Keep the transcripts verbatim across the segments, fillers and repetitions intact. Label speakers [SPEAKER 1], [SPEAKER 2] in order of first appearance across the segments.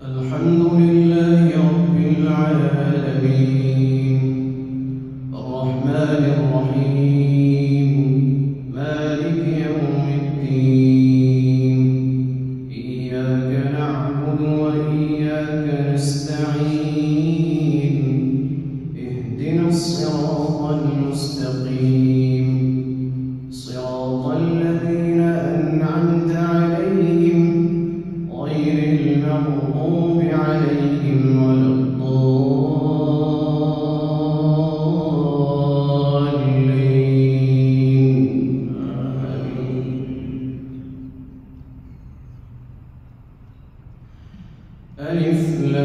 [SPEAKER 1] الحمد لله رب العالمين الرحمن الرحيم مالك يوم الدين إياك نعبد وإياك نستعين اهدنا الصراط المستقيم صراط الذين أنعمت عليهم غير المغضوب عليهم ولا الضالين ألف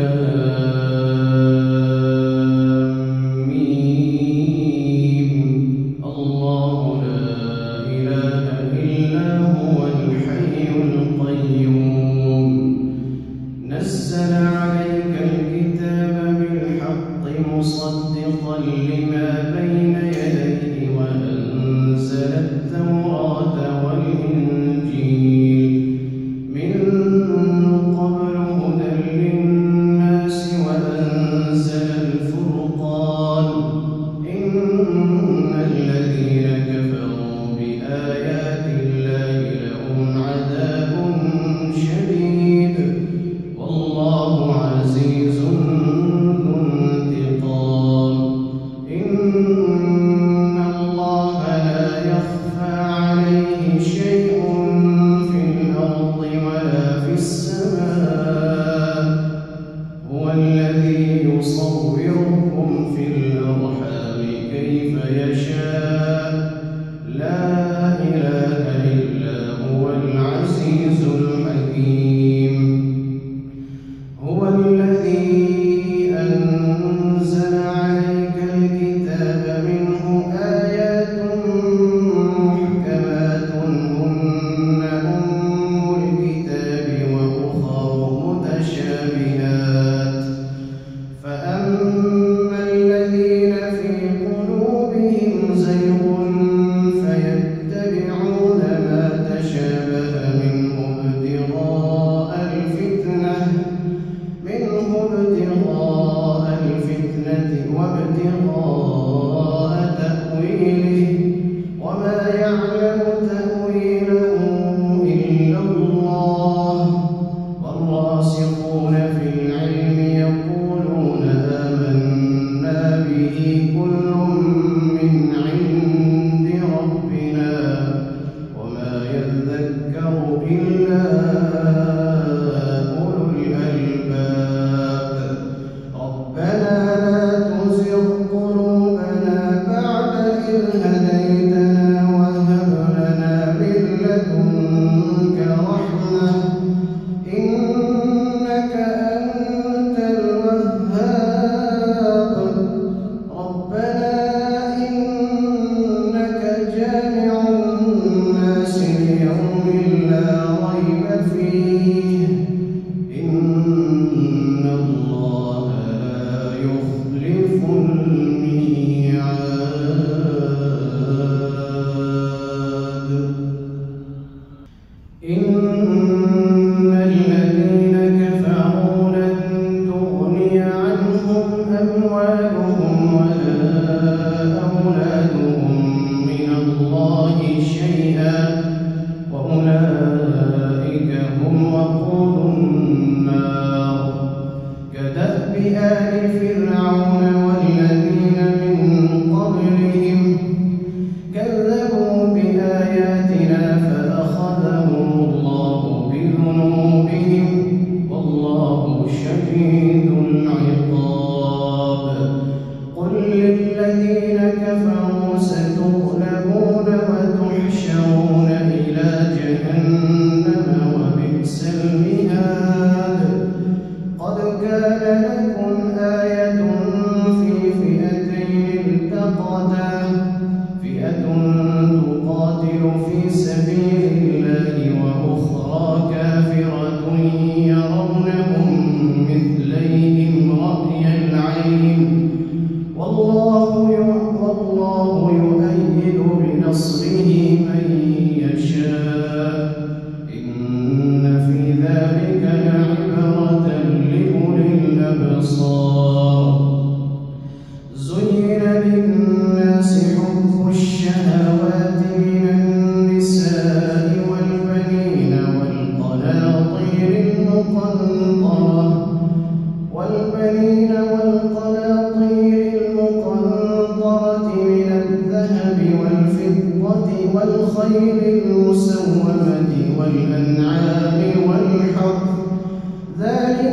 [SPEAKER 1] لام ميم الله لا إله إلا هو الحي القيوم نزل عليك الكتاب بالحق مصدقا لما بين يديه وأنزل التوراة والإنجيل من قبل هدى للناس وأنزل الفرقان إن الذين كفروا بآيات الله لهم عذاب شديد والله عزيز ذو انتقام إن الله لا يخفى عليه شيء في الأرض ولا في السماء هو الذي يصوركم في الأرحام كيف يشاء لا إله إلا هو العزيز الحكيم هو الذي أنزل عليك الكتاب منه آيات محكمات هن أم الكتاب وأخر متشابهات فأما الذين في قلوبهم زيغ فيتبعون ما تشابه منه ابتغاء الفتنة منه ابتغاء الفتنة وابتغاء تأويله وما يعلم تأويله إلا الله والراسخون في العلم يقولون آمنا به كل من عند ربنا وما يذكر إلا أولو الألباب ربنا لا تزغ قلوبنا بعد إذ هديتنا وهب لنا من لدنك رحمة إنك أنت الوهاب ربنا إنك جامع الناس ليوم لا ريب فيه إن الله لا يخلف الميعاد إن الذين كفروا لن تغني عنهم أموالهم ولا أولادهم من الله شيئا وأولئك هم وقود النار كدأب آل فرعون والذين من قبلهم كذبوا بآياتنا فأخذهم الله بذنوبهم والله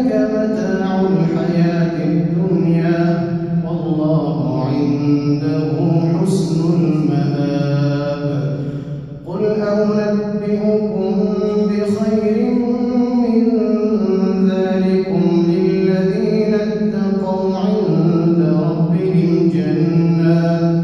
[SPEAKER 1] ذلك متاع الحياة الدنيا والله عنده حسن المآب. قل أنبئكم بخير من ذلكم للذين اتقوا عند ربهم جنات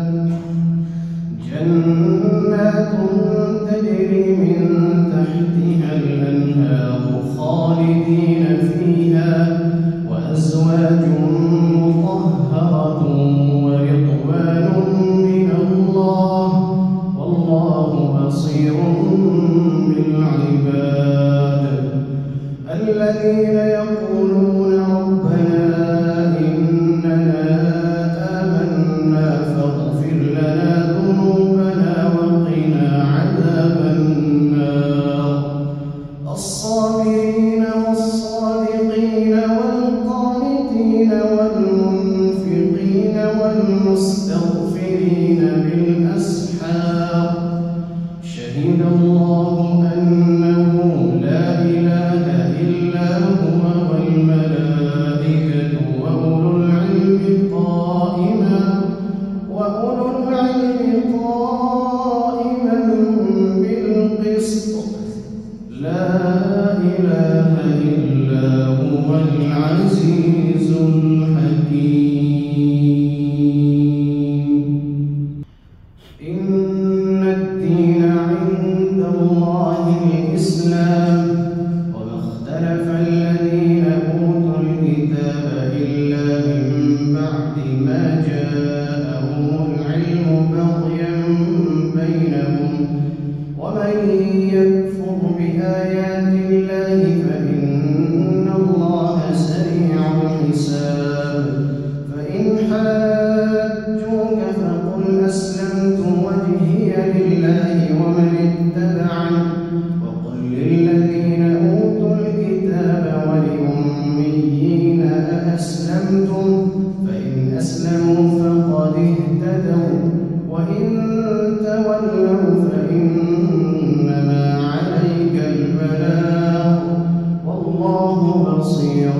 [SPEAKER 1] جنات تجري من تحتها الأنهار خالدين فيها وأزواج مطهرة ورضوان من الله والله بصير بالعباد. الذين يقولون ربنا إننا آمنا فاغفر لنا ذنوبنا وقنا عذاب النار. الصابرين والصادقين والقانتين والمنفقين والمستغفرين بالأسحار. شهد الله أنه لا إله إلا هو والملائكة وأولو العلم قائما وأولو العلم قائما بالقسط لا إله إلا هو العزيز الحكيم. إن الدين عند الله الإسلام وما اختلف الذين أوتوا الكتاب إلا من بعد ما جاءهم العلم بغيا بينهم ومن يكفر بآيات الله فإن الله سريع الحساب. فإن حاجوك فقل أسلمت وجهي لله ومن اتبعني وقل للذين أوتوا الكتاب وللأميين أأسلمتم فإن أسلموا فقد اهتدوا وإن تولوا فإنما عليك البلاغ والله بصير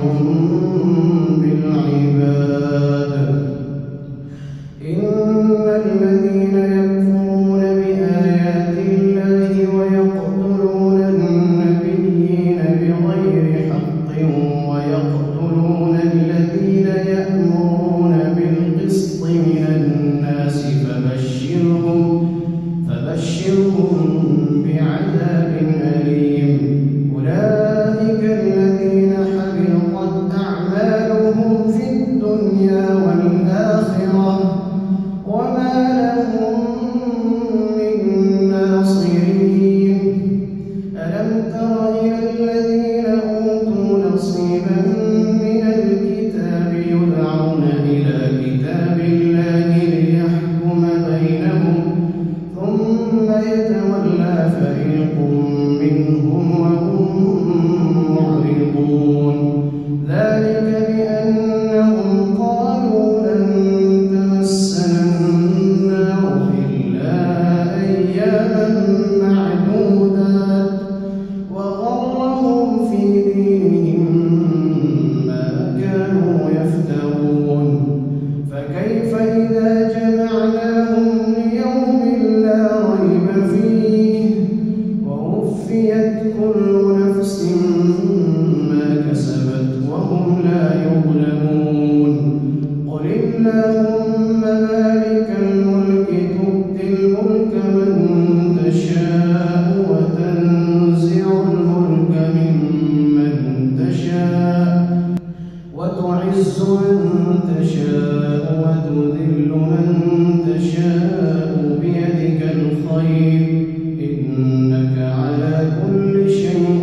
[SPEAKER 1] بالعباد. إن الذين يكفرون بآيات الله ويقتلون النبيين بغير حق ويقتلون الذين يأمرون بالقسط من الناس فبشرهم فبشرهم بعذاب أليم. أولئك الذين حبطت أعمالهم في الدنيا والآخرة وما لهم من ناصرين. ألم تر إلى الذين أوتوا نصيبا من الكتاب يدعون إلى كتاب الله ليحكم بينهم ثم يتولى فريق منهم وهم معرضون. ذلك بأنهم قالوا لن تمسنا النار إلا أياما معدودات وغرهم في دينهم ما كانوا يفترون. فكيف إذا جمعناهم ليوم لا ريب فيه ووفيت كل نفس ما كسبت وهم لا يظلمون. قل اللهم مالك الملك تؤتي الملك من تشاء وتنزع الملك ممن تشاء وتعز من تشاء وتذل من تشاء بيدك الخير إنك على كل شيء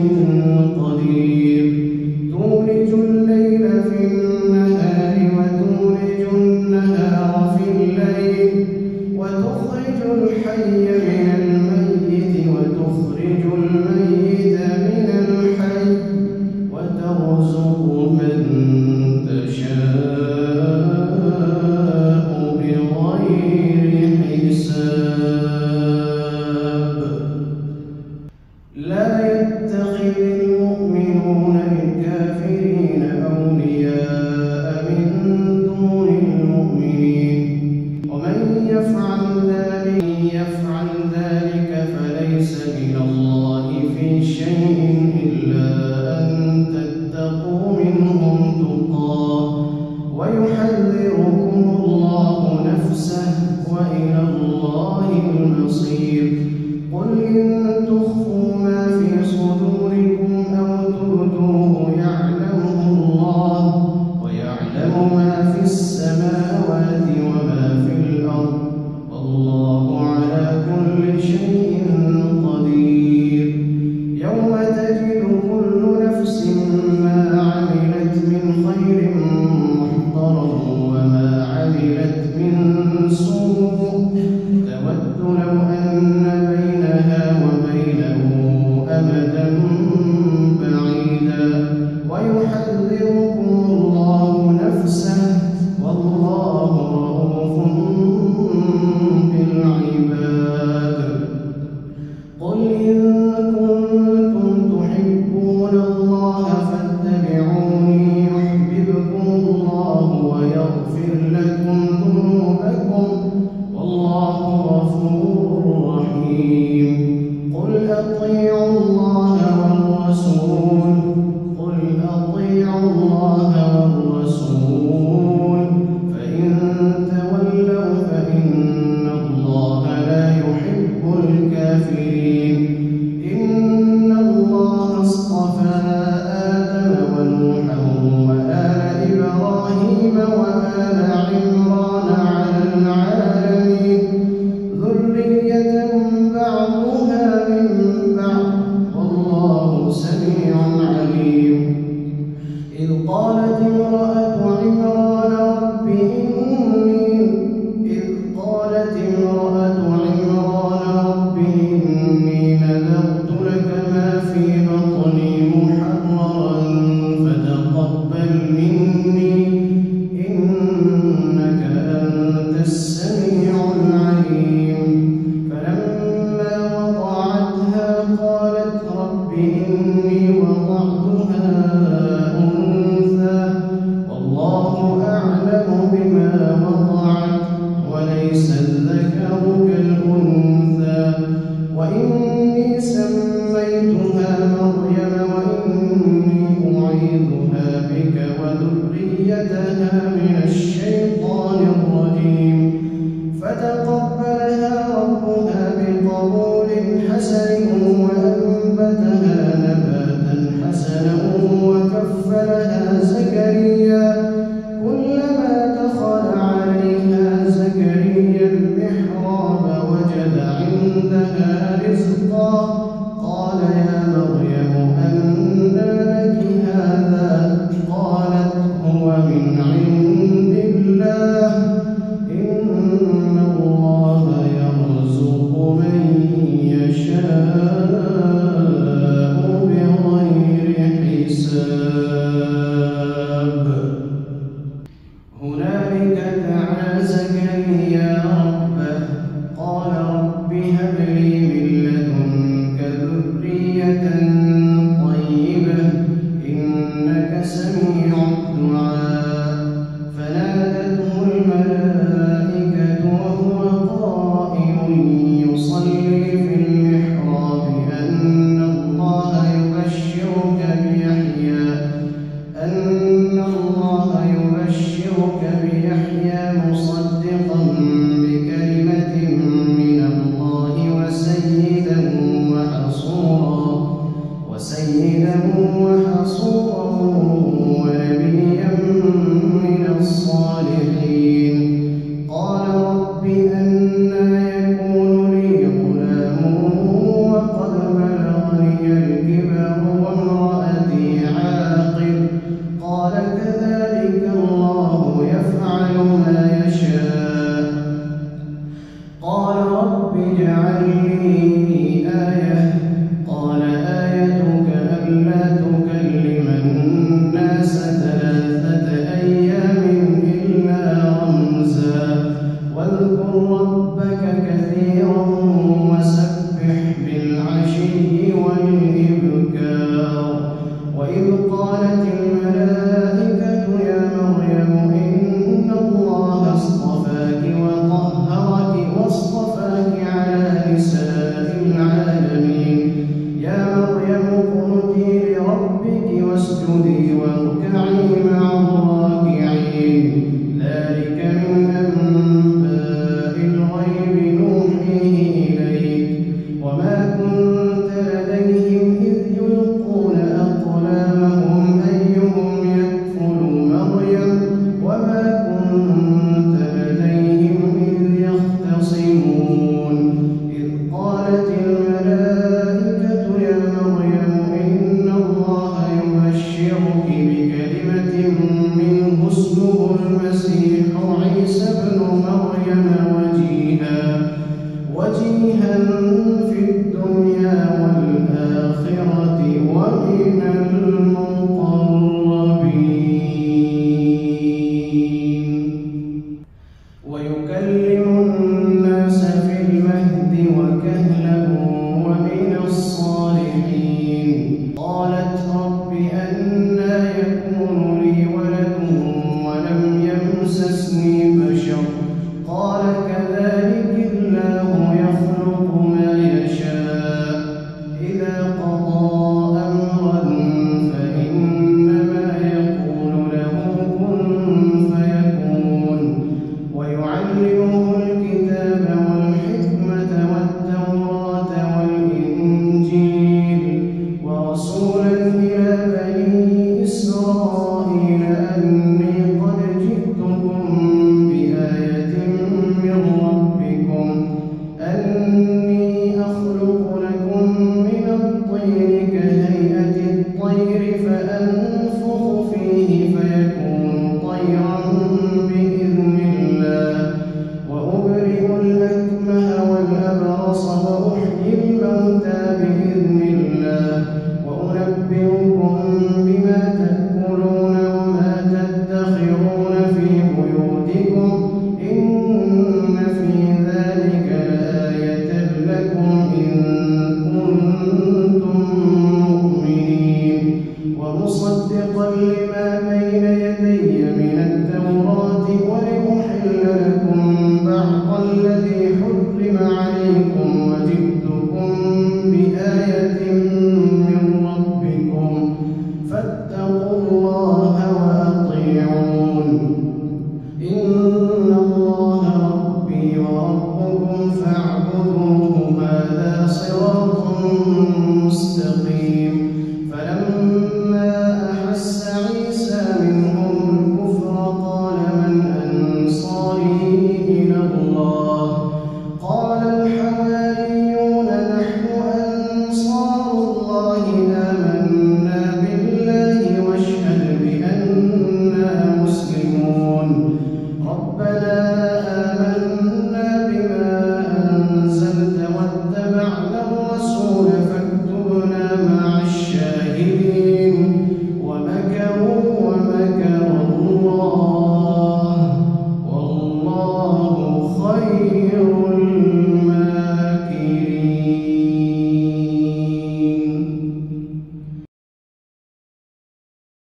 [SPEAKER 1] مريم وإني أعيذها بك وذريتها من الشيطان الرجيم فتقبلها ربها بقبول حسن وأنبتها نباتا حسنا وكفلها زكريا كلما دخل عليها زكريا المحراب وجد عندها رزقا قال يا مريم أنى لك هذا قالت هو من عند الله إن الله يرزق من يشاء بغير حساب هنالك دعا زكريا ربه قال رب هب لي من لدنك ذرية طيبة إنك سميع الدعاء فنادته الملائكة وهو قائم يصلي في المحراب أن الله يبشرك بيحيى أن الله يبشرك بيحيى مصدقا بكلمة من الله وسيدا وحصورا وسيدا وحصورا ونبيا من الصالحين قال رب أنى يكون لي غلام وقد بلغني الكبر وامرأتي عاقر قال كذلك الله يفعل ما يشاء قال رب اجعل لي آية قال آيتك ألا تكلم الناس ثلاثة أيام إلا رمزا واذكر ربك كثيرا وسبح بالعشي والإبكار وإذ قالت الملائكة يا مريم إن الله اصطفاك وطهرك واصطفاك على نساء العالمين يا مريم اقنتي لربك واسجدي واركعي مع الراكعين ذلك من أنباء الغيب نوحيه إليك وما كنت لديهم إذ يلقون أقلامهم أيهم يكفل مريم وما كنت لديهم إذ يختصمون إذ قالت الملائكة يا مريم إن الله يبشرك بكلمة منه اسمه المسيح عيسى ابن مريم وجيها وجيها في الدنيا والآخرة ومن المقربين ويكلم الناس في المهد وكهلا ومن الصالحين قالت رب أن